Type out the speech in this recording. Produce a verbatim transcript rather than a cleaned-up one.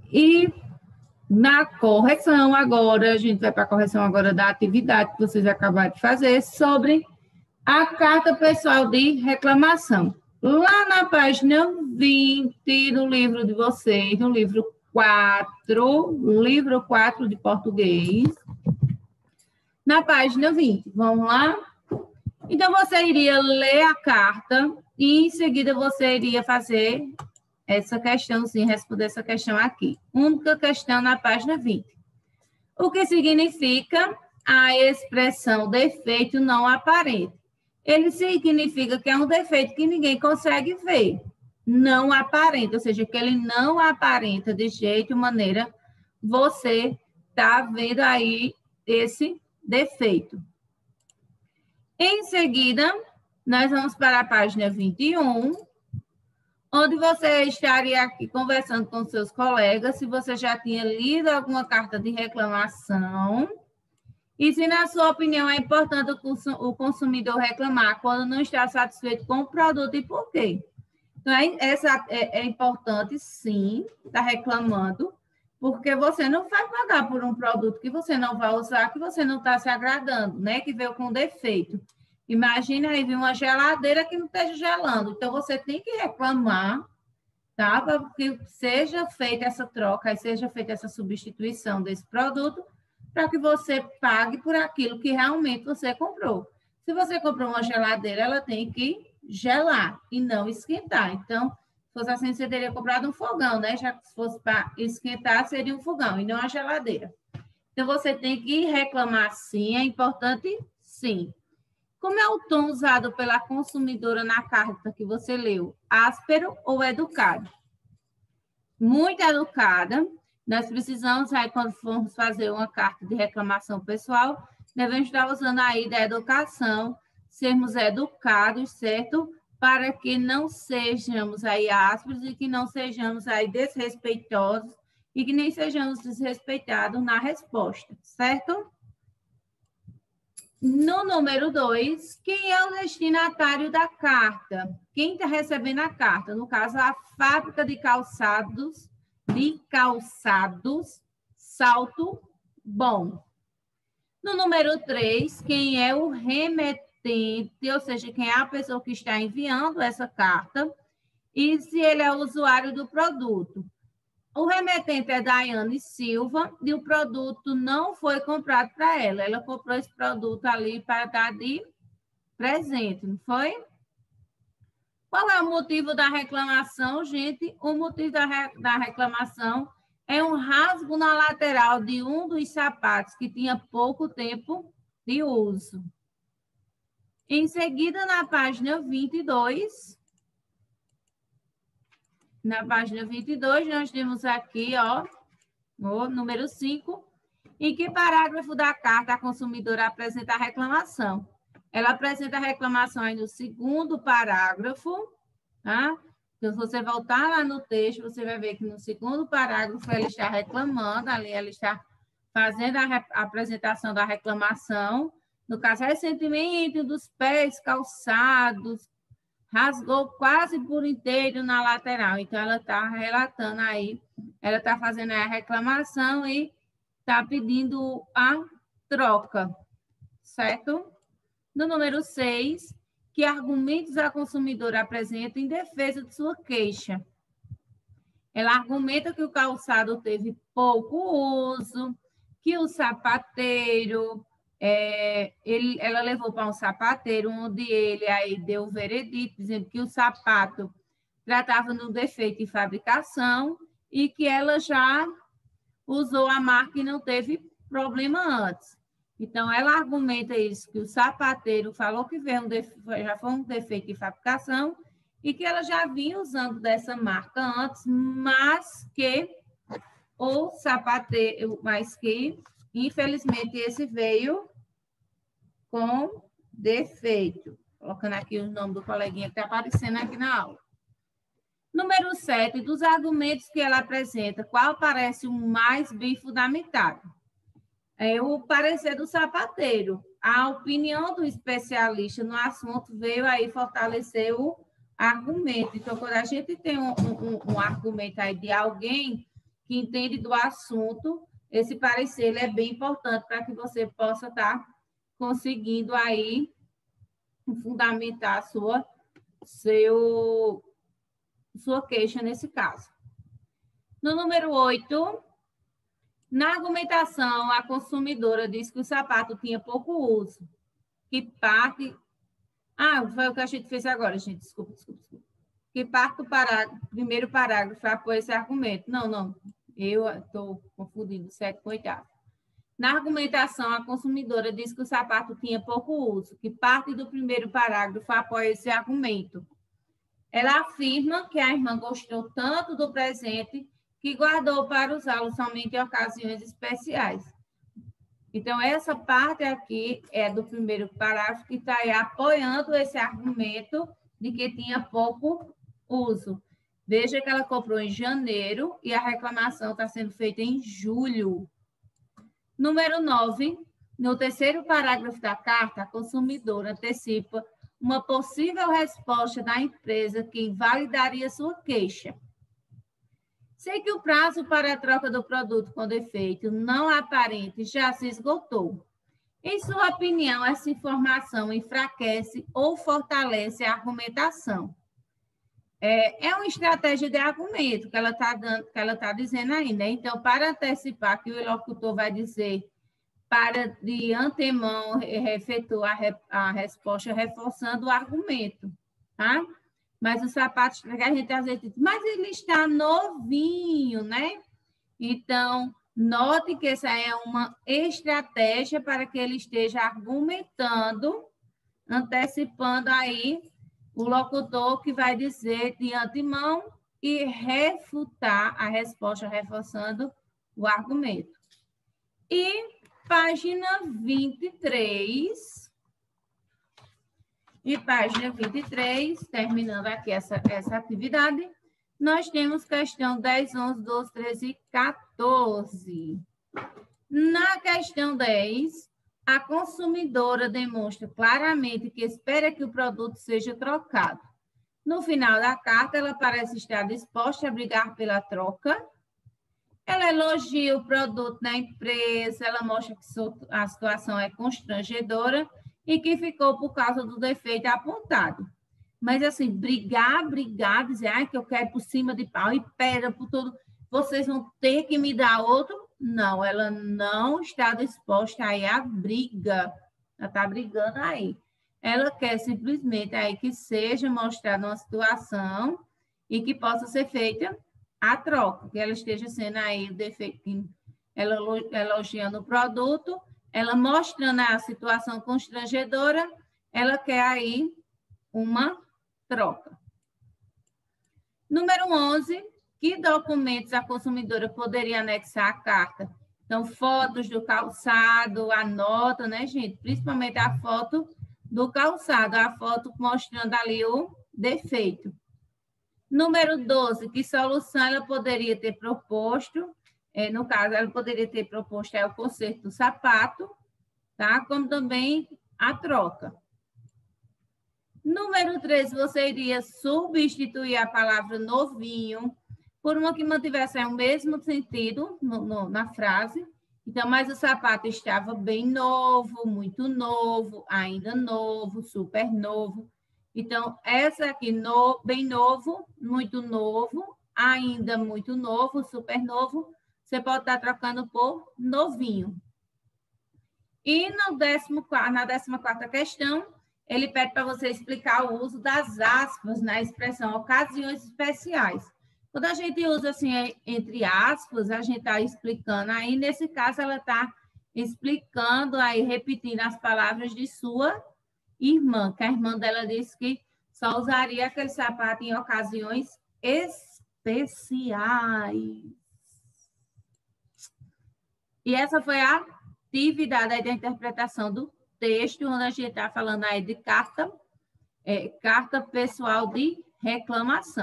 E na correção agora, a gente vai para a correção agora da atividade que vocês acabaram de fazer sobre a carta pessoal de reclamação. Lá na página vinte do livro de vocês, no livro quatro, livro quatro de português, na página vinte, vamos lá? Então, você iria ler a carta e, em seguida, você iria fazer essa questão, sim, responder essa questão aqui. Única questão na página vinte. O que significa a expressão defeito não aparente? Ele significa que é um defeito que ninguém consegue ver. Não aparenta, ou seja, que ele não aparenta de jeito e maneira você está vendo aí esse defeito. Em seguida, nós vamos para a página vinte e um, onde você estaria aqui conversando com seus colegas, se você já tinha lido alguma carta de reclamação, e se, na sua opinião, é importante o consumidor reclamar quando não está satisfeito com o produto e por quê. Então, essa é, é importante, sim, estar reclamando, porque você não vai pagar por um produto que você não vai usar, que você não está se agradando, né? Que veio com defeito. Imagina aí vir uma geladeira que não esteja gelando. Então, você tem que reclamar, tá? Para que seja feita essa troca, e seja feita essa substituição desse produto, para que você pague por aquilo que realmente você comprou. Se você comprou uma geladeira, ela tem que gelar e não esquentar. Então, se fosse assim, você teria comprado um fogão, né? Já que se fosse para esquentar, seria um fogão e não a geladeira. Então, você tem que reclamar sim, é importante sim. Como é o tom usado pela consumidora na carta que você leu? Áspero ou educado? Muito educada. Nós precisamos, aí, quando formos fazer uma carta de reclamação pessoal, devemos estar usando aí da educação, sermos educados, certo? Para que não sejamos aí ásperos e que não sejamos aí desrespeitosos e que nem sejamos desrespeitados na resposta, certo? No número dois, quem é o destinatário da carta? Quem está recebendo a carta? No caso, a fábrica de calçados, de calçados, Salto Bom. No número três, quem é o remetente, ou seja, quem é a pessoa que está enviando essa carta e se ele é o usuário do produto. O remetente é Daiane Silva e o produto não foi comprado para ela. Ela comprou esse produto ali para dar de presente, não foi? Qual é o motivo da reclamação, gente? O motivo da, re... da reclamação é um rasgo na lateral de um dos sapatos que tinha pouco tempo de uso. Em seguida, na página vinte e dois... Na página vinte e dois, nós temos aqui, ó, o número cinco, em que parágrafo da carta a consumidora apresenta a reclamação. Ela apresenta a reclamação aí no segundo parágrafo, tá? Então, se você voltar lá no texto, você vai ver que no segundo parágrafo ela está reclamando, ali ela está fazendo a, a apresentação da reclamação. No caso, ressentimento dos pés calçados, rasgou quase por inteiro na lateral. Então, ela está relatando aí, ela está fazendo a reclamação e está pedindo a troca, certo? No número seis, que argumentos a consumidora apresenta em defesa de sua queixa? Ela argumenta que o calçado teve pouco uso, que o sapateiro... É, ele, ela levou para um sapateiro, onde ele aí deu o veredito, dizendo que o sapato tratava no defeito de fabricação e que ela já usou a marca e não teve problema antes. Então, ela argumenta isso, que o sapateiro falou que veio um defeito, já foi um defeito de fabricação e que ela já vinha usando dessa marca antes, mas que o sapateiro, mas que, infelizmente, esse veio com defeito. Colocando aqui o nome do coleguinha que está aparecendo aqui na aula. Número sete, dos argumentos que ela apresenta, qual parece o mais bem fundamentado? É o parecer do sapateiro. A opinião do especialista no assunto veio aí fortalecer o argumento. Então, quando a gente tem um, um, um argumento aí de alguém que entende do assunto, esse parecer ele é bem importante para que você possa estar conseguindo aí fundamentar a sua, seu, sua queixa nesse caso. No número oito, na argumentação, a consumidora disse que o sapato tinha pouco uso, que parte... Ah, foi o que a gente fez agora, gente, desculpa, desculpa, desculpa. Que parte do parágrafo, primeiro parágrafo apoia esse argumento. Não, não, eu estou confundindo sete com oitavo. Na argumentação, a consumidora diz que o sapato tinha pouco uso, que parte do primeiro parágrafo apoia esse argumento. Ela afirma que a irmã gostou tanto do presente que guardou para usá-lo somente em ocasiões especiais. Então, essa parte aqui é do primeiro parágrafo que está aí apoiando esse argumento de que tinha pouco uso. Veja que ela comprou em janeiro e a reclamação está sendo feita em julho. Número nove, no terceiro parágrafo da carta, a consumidora antecipa uma possível resposta da empresa que invalidaria sua queixa. Sei que o prazo para a troca do produto com defeito não aparente já se esgotou. Em sua opinião, essa informação enfraquece ou fortalece a argumentação? É, é uma estratégia de argumento que ela está dando, que ela está dizendo aí, né? Então, para antecipar que o locutor vai dizer para de antemão efetuar a resposta reforçando o argumento, tá? Mas o sapato, a gente às vezes diz, mas ele está novinho, né? Então, note que essa é uma estratégia para que ele esteja argumentando, antecipando aí o locutor que vai dizer de antemão e refutar a resposta, reforçando o argumento. E página vinte e três. E página vinte e três, terminando aqui essa, essa atividade, nós temos questão dez, onze, doze, treze e quatorze. Na questão dez, a consumidora demonstra claramente que espera que o produto seja trocado. No final da carta, ela parece estar disposta a brigar pela troca. Ela elogia o produto da empresa, ela mostra que a situação é constrangedora e que ficou por causa do defeito apontado. Mas, assim, brigar, brigar, dizer ah, que eu quero por cima de pau e pera por tudo, vocês vão ter que me dar outro? Não, ela não está disposta aí à briga. Ela está brigando aí. Ela quer simplesmente aí que seja mostrada uma situação e que possa ser feita a troca, que ela esteja sendo aí o defeito, ela elogiando o produto, ela mostrando a situação constrangedora, ela quer aí uma troca. Número onze, que documentos a consumidora poderia anexar à carta? Então, fotos do calçado, a nota, né, gente? Principalmente a foto do calçado, a foto mostrando ali o defeito. Número doze, que solução ela poderia ter proposto? É, no caso, ela poderia ter proposto é, o conserto do sapato, tá? Como também a troca. Número treze, você iria substituir a palavra novinho por uma que mantivesse o mesmo sentido no, no, na frase. Então, mas o sapato estava bem novo, muito novo, ainda novo, super novo. Então, essa aqui, no, bem novo, muito novo, ainda muito novo, super novo, você pode estar trocando por novinho. E no décimo, na décima quarta questão, ele pede para você explicar o uso das aspas na expressão ocasiões especiais. Quando a gente usa assim, entre aspas, a gente está explicando. Aí, nesse caso, ela está explicando, aí repetindo as palavras de sua irmã, que a irmã dela disse que só usaria aquele sapato em ocasiões especiais. E essa foi a atividade aí da interpretação do texto, onde a gente está falando aí de carta, é, carta pessoal de reclamação.